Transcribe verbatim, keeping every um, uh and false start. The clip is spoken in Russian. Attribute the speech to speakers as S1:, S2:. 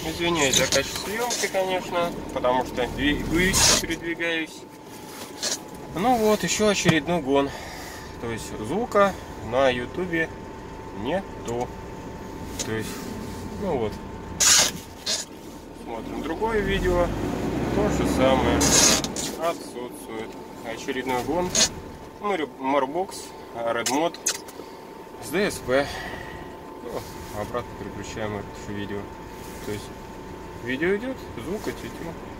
S1: Извиняюсь за качество съемки, конечно, потому что двигаюсь, передвигаюсь. Ну вот, еще очередной гон. То есть звука на ютубе нету. То есть, ну вот. Смотрим другое видео. То же самое. Отсутствует. Очередной гон. Марубокс, redmod с ди эс пи. Ну, обратно переключаем это видео. То есть видео идет, звук тетю.